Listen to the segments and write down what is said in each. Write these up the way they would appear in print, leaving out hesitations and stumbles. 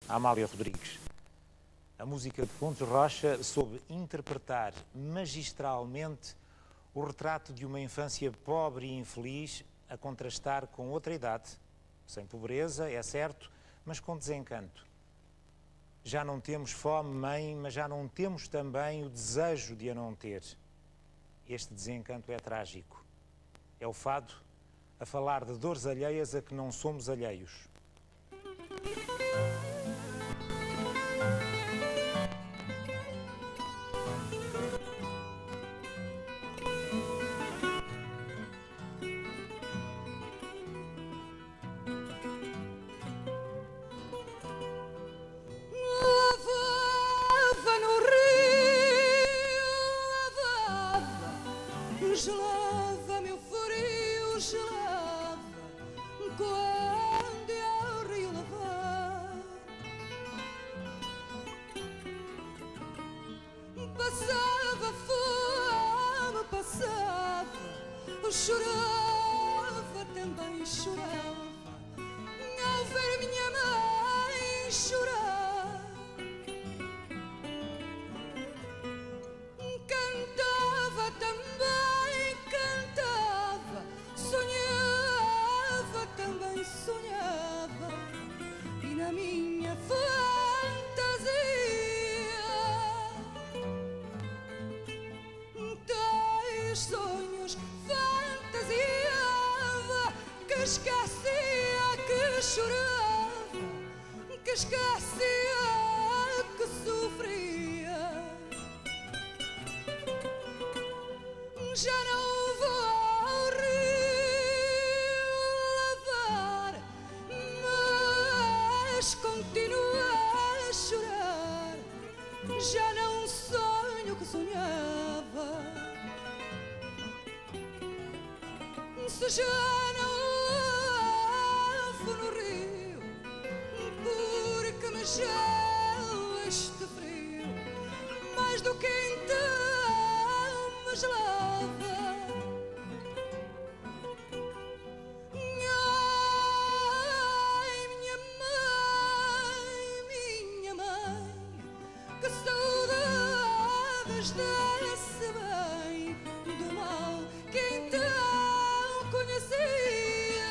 Amália Rodrigues. A música de Fontes Rocha soube interpretar magistralmente o retrato de uma infância pobre e infeliz a contrastar com outra idade, sem pobreza, é certo, mas com desencanto. Já não temos fome, mãe, mas já não temos também o desejo de a não ter. Este desencanto é trágico. É o fado a falar de dores alheias a que não somos alheios. Gelava, meu frio gelava, quando eu rio lavar. Passava fome, passava, chorava, também chorava, ao ver minha mãe chorar. Cantava também, cantava, sonhava, também sonhava, e na minha fantasia tais sonhos fantasiava, que esquecia que chorava, que esquecia que sofria. Já não vou ao rio lavar, mas continuo a chorar. Já não sonho que sonhava. Se já não vou no rio, porque me gela este frio, mais do que então me gelava. Ai, minha mãe, que saudades desse bem, do mal que então conhecia,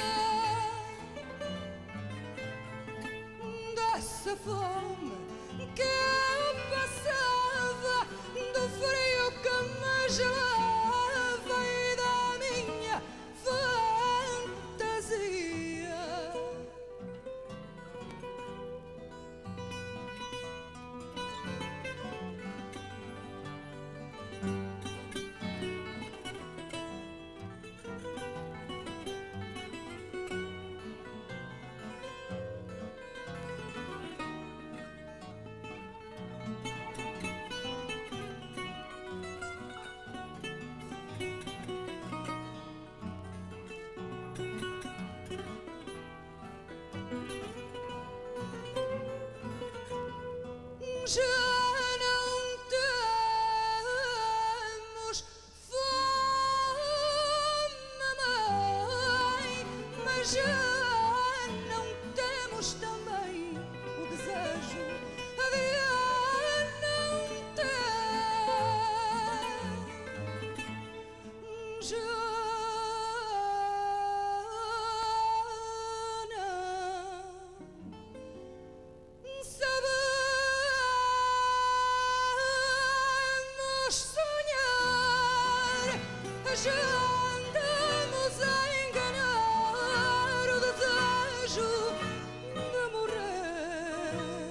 dessa fome que eu passava, do frio que me gelava e da minha fantasia. Já não temos fome, mãe, mas já não temos também o desejo de não ter. Já não sabemos sonhar, já andamos a enganar o desejo de morrer.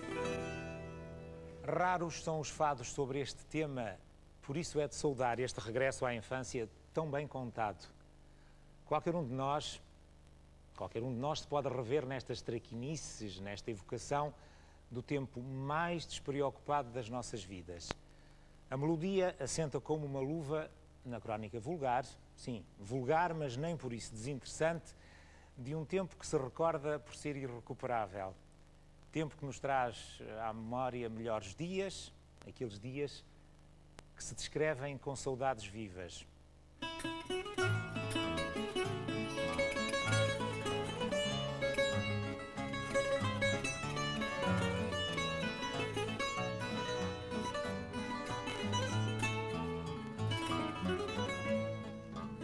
Raros são os fados sobre este tema, por isso é de saudar este regresso à infância tão bem contado. Qualquer um de nós se pode rever nestas traquinices, nesta evocação do tempo mais despreocupado das nossas vidas. A melodia assenta como uma luva na crónica vulgar, sim, vulgar, mas nem por isso desinteressante, de um tempo que se recorda por ser irrecuperável. Tempo que nos traz à memória melhores dias, aqueles dias que se descrevem com saudades vivas.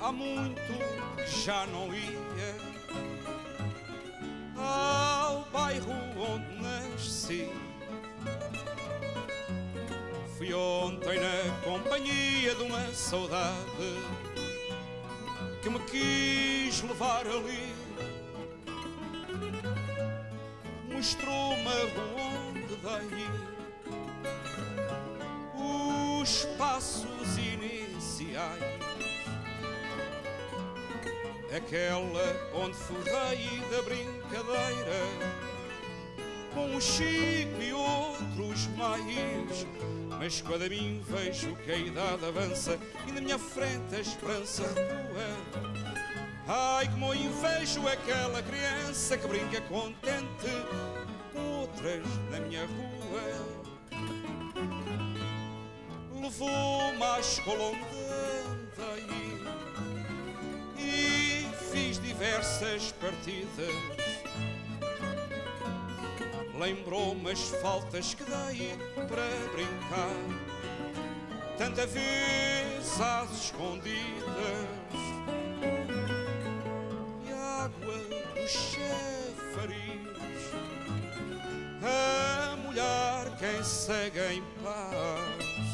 há muito que já não ia ao bairro onde nasci. Fui ontem na companhia de uma saudade que me quis levar ali. Mostrou-me a rua onde dei os passos iniciais, aquela onde fui rei da brincadeira, com um Chico e outros mais. Mas quando a mim vejo que a idade avança e na minha frente a esperança recua, ai, como invejo aquela criança que brinca contente com outras na minha rua. Levou-me à escola onde andei e fiz diversas partidas. Lembrou-me as faltas que dei para brincar, tanta vez às escondidas, e a água dos chafariz a molhar quem segue em paz.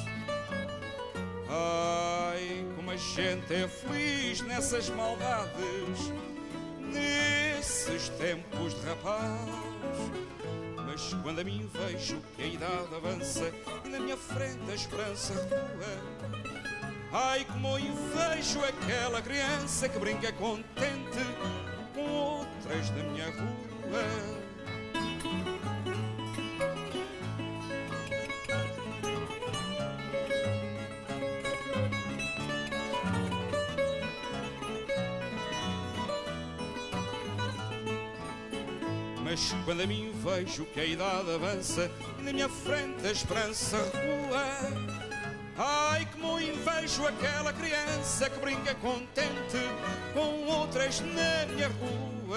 Ai, como a gente é feliz nessas maldades, nesses tempos de rapaz. Mas quando a mim vejo que a idade avança e na minha frente a esperança recua, ai, como invejo aquela criança que brinca contente com outras da minha rua. Mas quando a mim vejo que a idade avança e na minha frente a esperança recua, ai, como invejo aquela criança que brinca contente com outras na minha rua.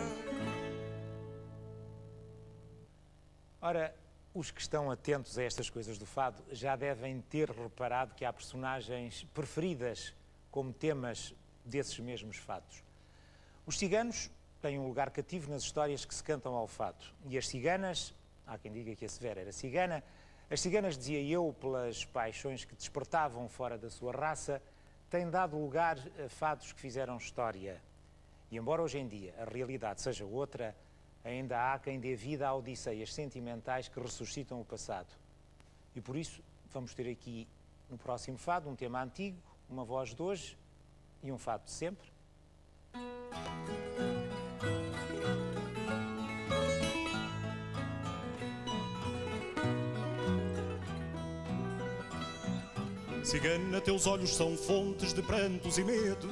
Ora, os que estão atentos a estas coisas do fado já devem ter reparado que há personagens preferidas como temas desses mesmos fados. Os ciganos têm um lugar cativo nas histórias que se cantam ao fado. E as ciganas, há quem diga que a Severa era cigana, as ciganas, dizia eu, pelas paixões que despertavam fora da sua raça, têm dado lugar a fados que fizeram história. E embora hoje em dia a realidade seja outra, ainda há quem dê vida a odisseias sentimentais que ressuscitam o passado. E por isso vamos ter aqui no próximo fado um tema antigo, uma voz de hoje e um fado de sempre. Cigana, teus olhos são fontes de prantos e medo,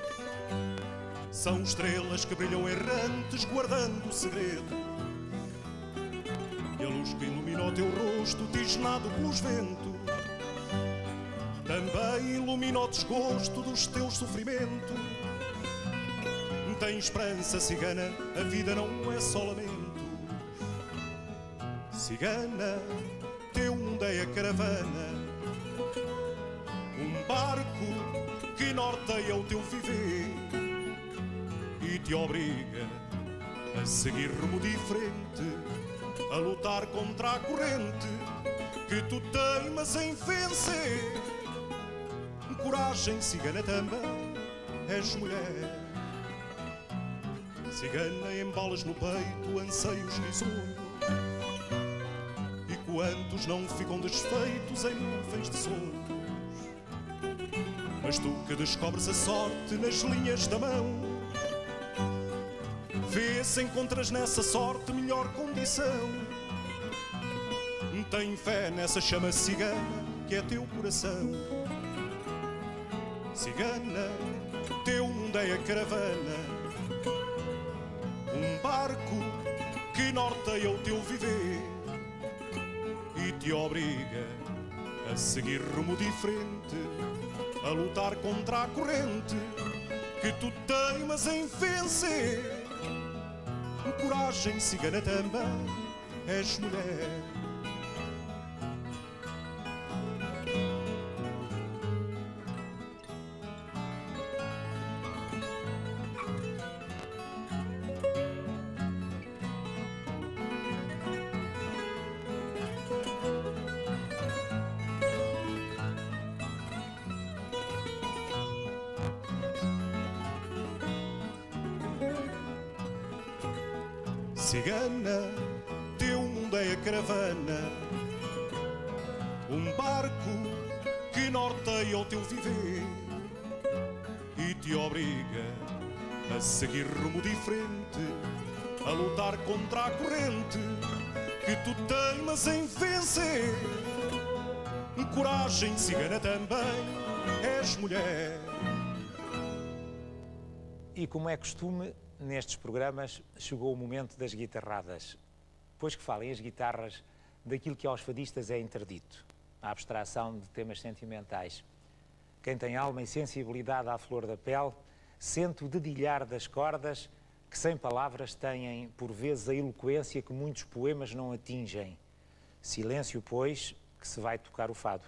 são estrelas que brilham errantes guardando o segredo, e a luz que ilumina o teu rosto tisnado pelos ventos também ilumina o desgosto dos teus sofrimentos. Tem esperança, cigana, a vida não é só lamento. Cigana, teu mundo é a caravana, um barco que norteia o teu viver e te obriga a seguir rumo diferente, a lutar contra a corrente que tu teimas em vencer. Coragem, cigana, também és mulher. Cigana, embalas no peito anseios risonhos, e quantos não ficam desfeitos em nuvens de sonhos. Mas tu que descobres a sorte nas linhas da mão, vê se encontras nessa sorte melhor condição. Tem fé nessa chama cigana que é teu coração. Cigana, teu mundo é a caravana, um barco que norteia o teu viver e te obriga a seguir rumo diferente, a lutar contra a corrente que tu teimas em vencer. Coragem, cigana, também és mulher. cigana, teu mundo é a caravana, um barco que norteia o teu viver e te obriga a seguir rumo diferente, a lutar contra a corrente que tu teimas em vencer. Coragem cigana também, és mulher. E como é costume, nestes programas chegou o momento das guitarradas, pois que falem as guitarras daquilo que aos fadistas é interdito, a abstração de temas sentimentais. Quem tem alma e sensibilidade à flor da pele sente o dedilhar das cordas que sem palavras têm por vezes a eloquência que muitos poemas não atingem. Silêncio, pois, que se vai tocar o fado.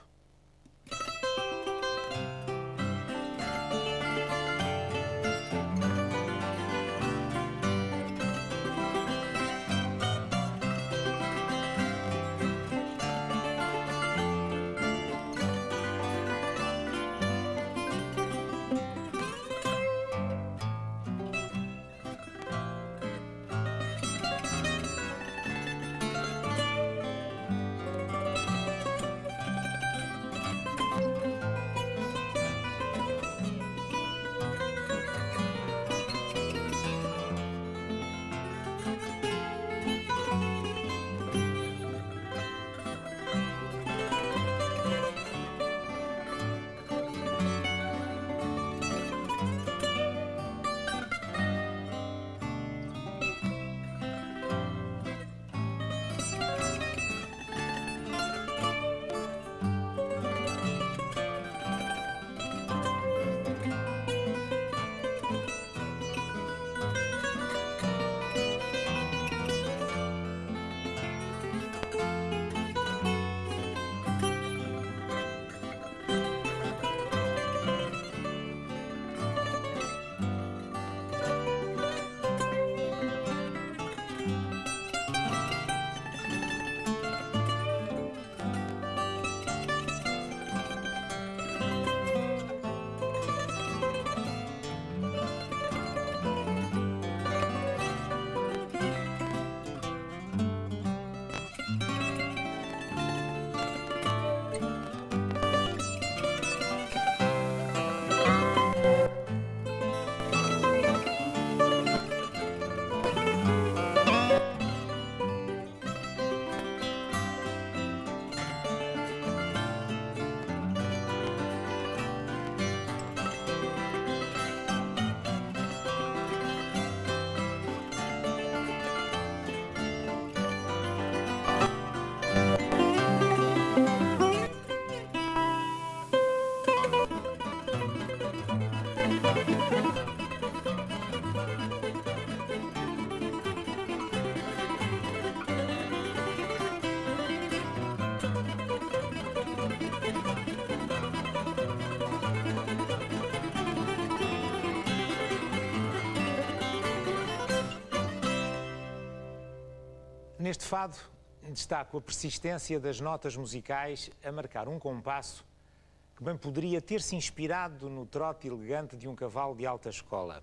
Neste fado, destaco a persistência das notas musicais a marcar um compasso que bem poderia ter-se inspirado no trote elegante de um cavalo de alta escola.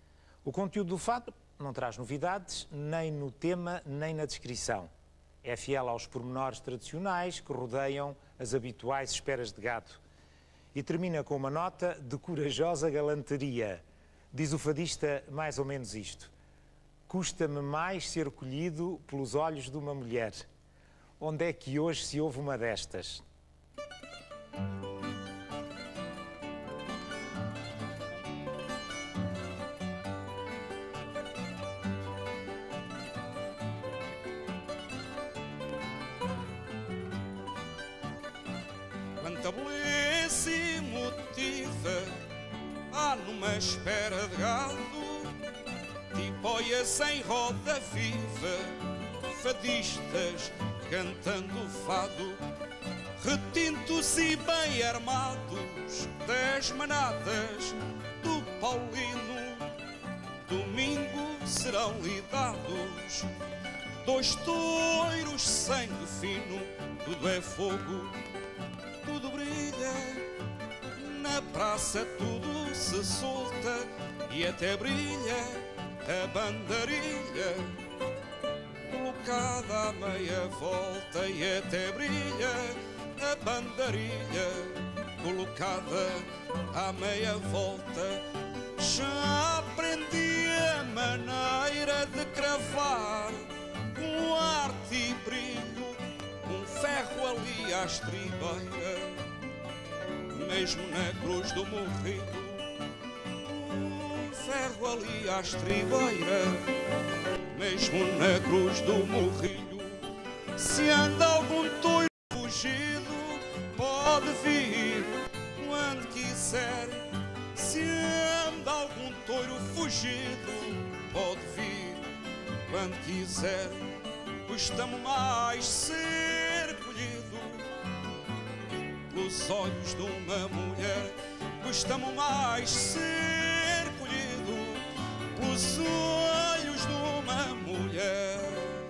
O conteúdo do fado não traz novidades, nem no tema, nem na descrição. É fiel aos pormenores tradicionais que rodeiam as habituais esperas de gado. E termina com uma nota de corajosa galanteria. Diz o fadista mais ou menos isto: custa-me mais ser colhido pelos olhos de uma mulher. Onde é que hoje se ouve uma destas? Quanta beleza emotiva há numa espera de gado, tipóias em roda viva, fadistas cantando fado, retintos e bem armados, 10 manadas do Paulino. Domingo serão lidados 2 touros, sangue fino, tudo é fogo, tudo brilha, na praça tudo se solta e até brilha a bandarilha. colocada à meia volta e até brilha a bandarilha colocada à meia volta. Já aprendi a maneira de cravar com arte e brilho um ferro ali à estribeira, mesmo na cruz do morrido. Um ferro ali à estribeira, mesmo na cruz do morrilho. Se anda algum toiro fugido, pode vir quando quiser. Se anda algum toiro fugido, pode vir quando quiser. Custa-me mais ser colhido pelos olhos de uma mulher. Custa-me mais ser colhido pelos olhos de uma mulher.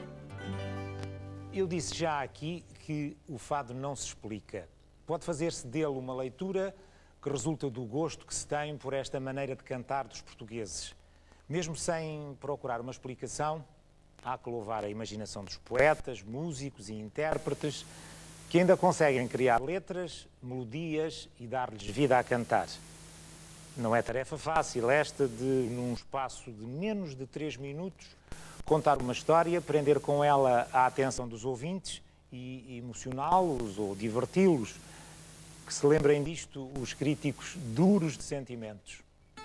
Eu disse já aqui que o fado não se explica. Pode fazer-se dele uma leitura que resulta do gosto que se tem por esta maneira de cantar dos portugueses. Mesmo sem procurar uma explicação, há que louvar a imaginação dos poetas, músicos e intérpretes que ainda conseguem criar letras, melodias e dar-lhes vida a cantar. Não é tarefa fácil esta de, num espaço de menos de 3 minutos, contar uma história, prender com ela a atenção dos ouvintes e emocioná-los ou diverti-los. Que se lembrem disto os críticos duros de sentimentos.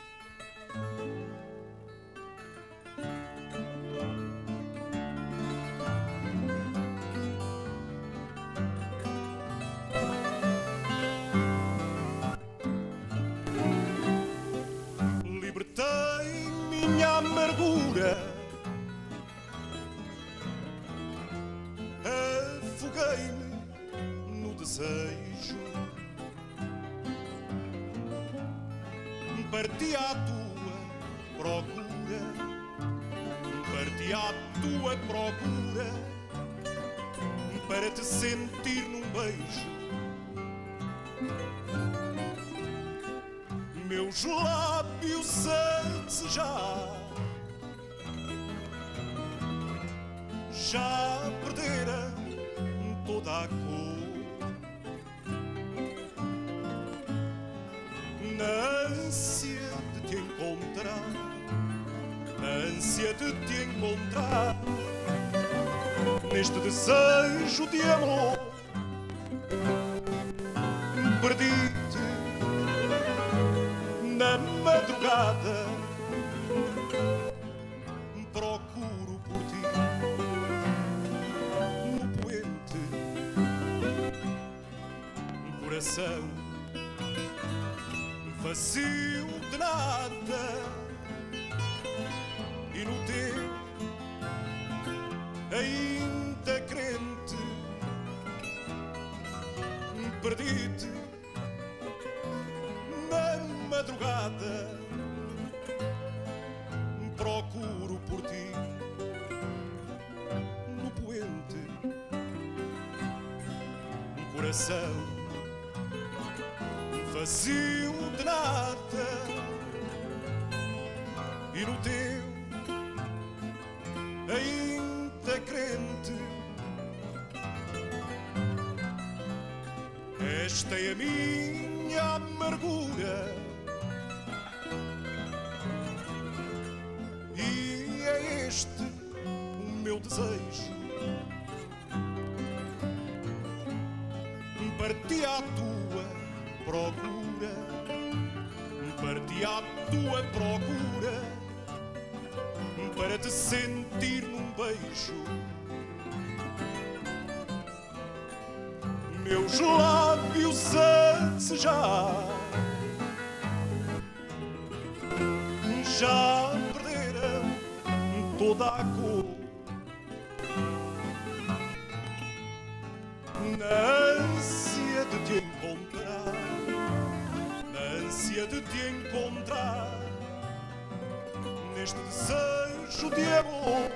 Libertei minha amargura, afoguei-me no desejo, parti à tua procura, parti à tua procura, para te sentir num beijo. Meus lábios a desejar já perdera toda a cor. Na ânsia de te encontrar, na ânsia de te encontrar, neste desejo de amor, perdi-te na madrugada, procuro por ti no poente coração vazio de nada, e no teu ainda crente perdi-te na madrugada, procuro por ti no poente coração vazio de nada, e no teu ainda crente. Esta é a minha amargura e é este o meu desejo. Parti à tua procura, parti à tua procura, para te sentir num beijo. Meus lábios a desejar já perderam toda a cor. Na ânsia de te encontrar, na ânsia de te encontrar, neste desejo de amor,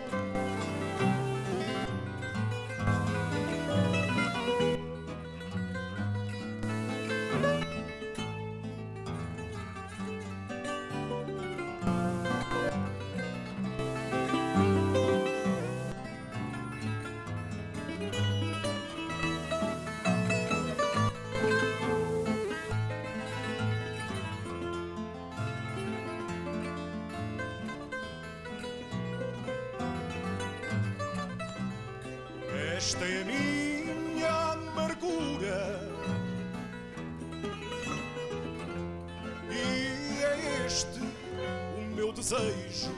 minha amargura. E é este o meu desejo: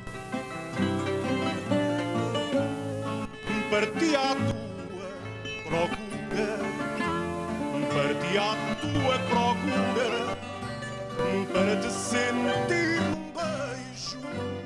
parti à tua procura, parti à tua procura, para te sentir um beijo.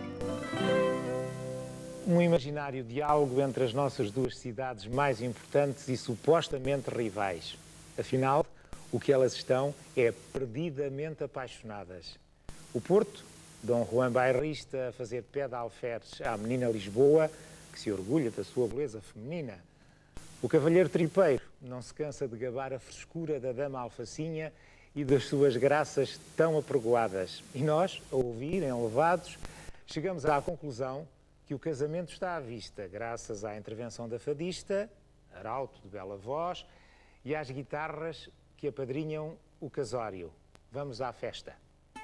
Um imaginário diálogo entre as nossas duas cidades mais importantes e supostamente rivais. Afinal, o que elas estão é perdidamente apaixonadas. O Porto, Dom Juan Bairrista a fazer pé de alferes à menina Lisboa, que se orgulha da sua beleza feminina. O cavalheiro tripeiro não se cansa de gabar a frescura da dama alfacinha e das suas graças tão apregoadas. E nós, a ouvir, enlevados, chegamos à conclusão que o casamento está à vista, graças à intervenção da fadista, arauto de bela voz, e às guitarras que apadrinham o casório. Vamos à festa.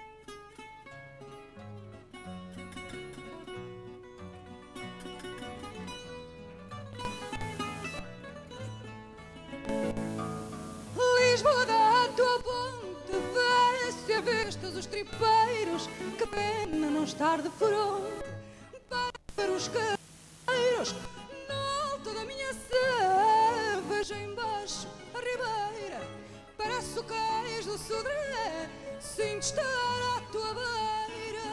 Lisboa da tua ponte, vê-se a vistas os tripeiros, que pena não estar de fronte para os carreiros. No alto da minha sé, vejo embaixo a ribeira, parece o cais do Sodré, sinto estar à tua beira.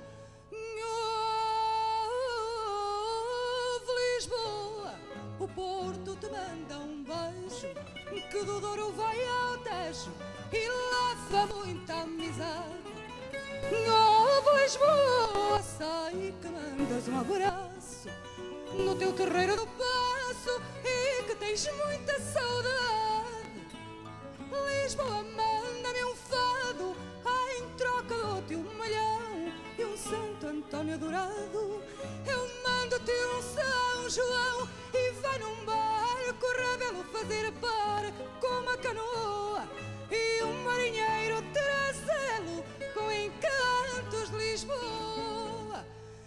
Oh, Lisboa, o Porto te manda um beijo, que do Douro vai ao Tejo e leva muita amizade. Oh, Lisboa, sei que mandas um abraço no teu terreiro do Paço e que tens muita saudade. Lisboa, manda-me um fado em troca do teu malhão e um Santo António dourado. Eu mando-te um São João e vai num barco rebelo fazer par com uma canoa e um marinheiro trazê-lo com encantos de Lisboa.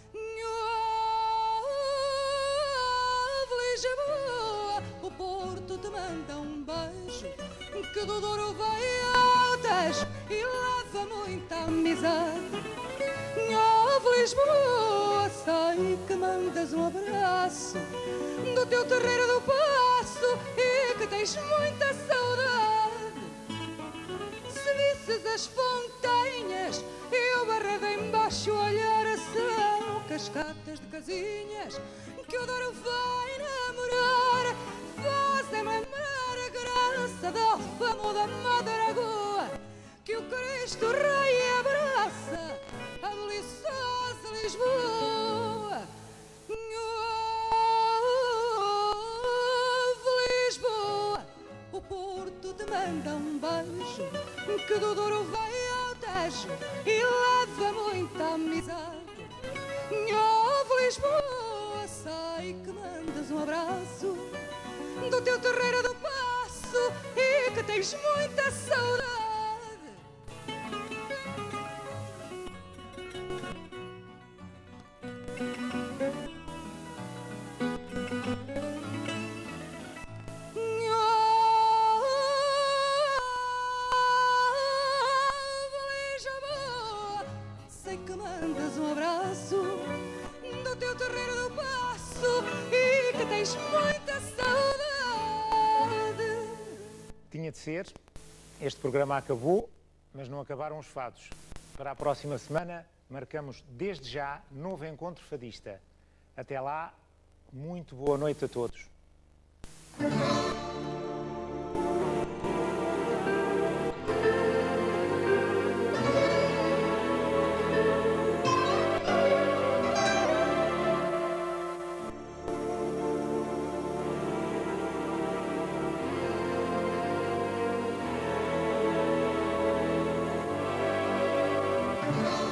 Lisboa, o Porto te manda um beijo, que do Douro vai ao Tejo e leva muita amizade. Lisboa, sei que mandas um abraço do teu terreiro do Paço e que tens muita saudade. Se visses as fontanhas e o barredo embaixo olhar, são cascatas de casinhas que o Douro vai namorar. Fazem lembrar a graça da Alfama da Madragoa, que o Cristo Rei abraça a deliciosa Lisboa. Oh, Lisboa, o Porto te manda um beijo, que do Douro vai ao Tejo e leva muita amizade. Oh, Lisboa, sei que mandas um abraço do teu terreiro do Paço e que tens muita saudade. Tinha de ser. Este programa acabou, mas não acabaram os fados. Para a próxima semana, marcamos desde já novo encontro fadista. Até lá, muito boa noite a todos. Oh,